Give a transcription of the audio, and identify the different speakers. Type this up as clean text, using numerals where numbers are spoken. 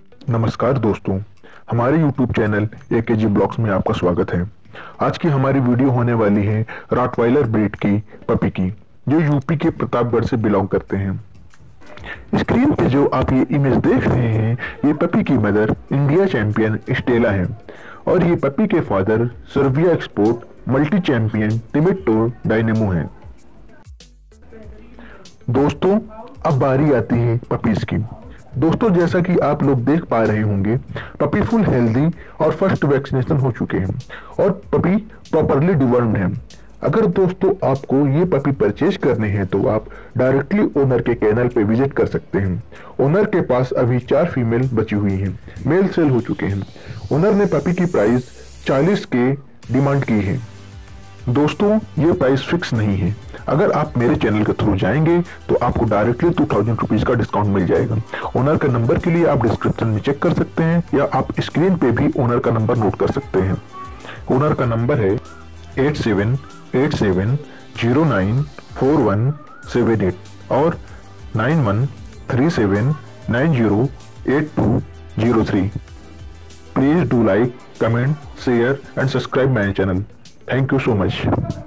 Speaker 1: नमस्कार दोस्तों, हमारे YouTube चैनल AKG ब्लॉग्स में आपका स्वागत है। आज की हमारी वीडियो होने वाली है रॉटवाइलर ब्रीड की पपी की, जो यूपी के प्रतापगढ़ से बिलोंग करते हैं। स्क्रीन पे जो आप ये इमेज देख रहे हैं, ये पपी की मदर इंडिया चैंपियन स्टेला है और ये पपी के father Serbia export multi champion टिमिट डायनेमो है। दोस्तों, अब बारी आती है पपीज की। दोस्तों, जैसा कि आप लोग देख पा रहे होंगे, पपी फुल हेल्दी और फर्स्ट वैक्सीनेशन हो चुके हैं और पपी प्रॉपरली डिवर्म्ड है। अगर दोस्तों आपको ये पपी परचेज करने हैं तो आप डायरेक्टली ओनर के कैनल पे विजिट कर सकते हैं। ओनर के पास अभी 4 फीमेल बची हुई हैं, मेल सेल हो चुके हैं। ओनर ने पपी की प्राइस 40 के डिमांड की है। दोस्तों, ये प्राइस फिक्स नहीं है। अगर आप मेरे चैनल के थ्रू जाएंगे तो आपको डायरेक्टली 2000 रुपीज का डिस्काउंट मिल जाएगा। ओनर का नंबर के लिए आप डिस्क्रिप्शन में चेक कर सकते हैं या आप स्क्रीन पे भी ओनर का नंबर नोट कर सकते हैं। ओनर का नंबर है 8787094178 और 9137908203। Please do like, comment, share and subscribe my channel. Thank you so much.